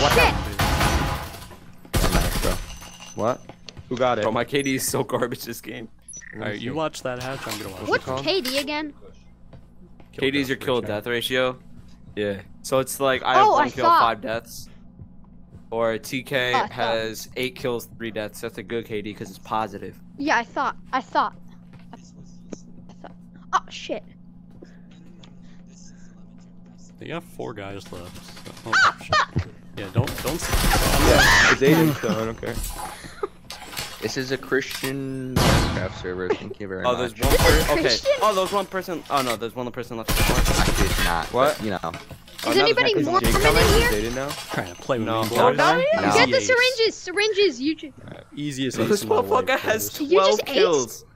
What shit! Nice, bro. What? Who got it? Bro, my KD is so garbage this game. Alright, you watch that hatch, I'm gonna watch What's it. KD again? KD is your kill death ratio. Yeah. So it's like I have Oh, 1 I kill, thought. 5 deaths. Or TK Oh, I thought. has 8 kills, 3 deaths. That's a good KD because it's positive. Yeah, I thought. Oh shit! They got 4 guys left. So, oh, Ah, shit. Yeah, don't. Yeah, it's Aiden, so I don't care. This is a Christian Minecraft server. Thank you very Oh, much. there's one person. Okay. Christian? Oh, there's one person. Oh no, there's one person left. Actually, it's not. What? But, you know. Oh, Is now anybody there's Mormon Jake in coming? here? Is Aiden now? Trying to play with No. me, No. boys. No. Get the syringes! You just. Easiest This ace in my life, motherfucker has boys. You just 12 kills.